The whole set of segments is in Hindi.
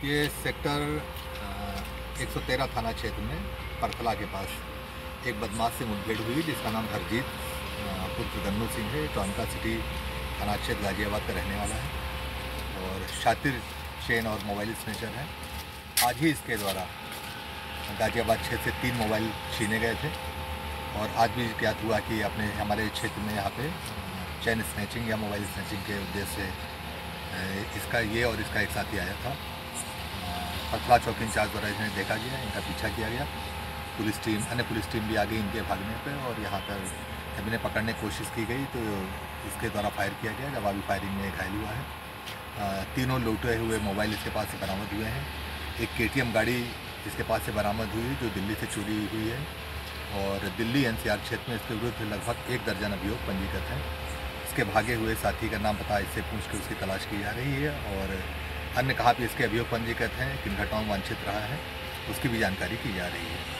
ये सेक्टर 113 थाना क्षेत्र में परखला के पास एक बदमाश से मुठभेड़ हुई जिसका नाम हरजीत पुत्र गन्नू सिंह है। टॉनका सिटी थाना क्षेत्र गाजियाबाद का रहने वाला है और शातिर चेन और मोबाइल स्नेचर है। आज ही इसके द्वारा गाजियाबाद क्षेत्र से 3 मोबाइल छीने गए थे और आज भी ज्ञात हुआ कि हमारे क्षेत्र में यहाँ पे चेन स्नैचिंग या मोबाइल स्नैचिंग के उद्देश्य से इसका एक साथी आया था। परखला चौकी इंचार्ज द्वारा इन्हें देखा गया, इनका पीछा किया गया। अन्य पुलिस टीम भी आ गई इनके भागने पर और यहाँ पर जब इन्हें पकड़ने की कोशिश की गई तो इसके द्वारा फायर किया गया। जवाबी फायरिंग में घायल हुआ है। तीनों लूटे हुए मोबाइल इसके पास से बरामद हुए हैं। एक KTM गाड़ी इसके पास से बरामद हुई जो दिल्ली से चोरी हुई है और दिल्ली NCR क्षेत्र में इसके विरुद्ध लगभग 1 दर्जन अभियोग पंजीकृत हैं। इसके भागे हुए साथी का नाम पता इससे पूछ के उसकी तलाश की जा रही है और अन्य कहाँ पे इसके अभियोग पंजीकृत हैं, किन घटनाओं में वांछित रहा है, उसकी भी जानकारी की जा रही है।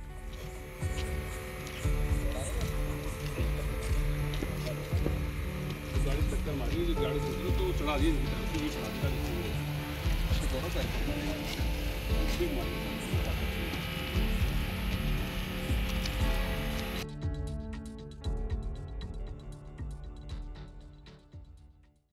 गाड़ी टक्कर मारी, गाड़ी तो चढ़ा दी, दोनों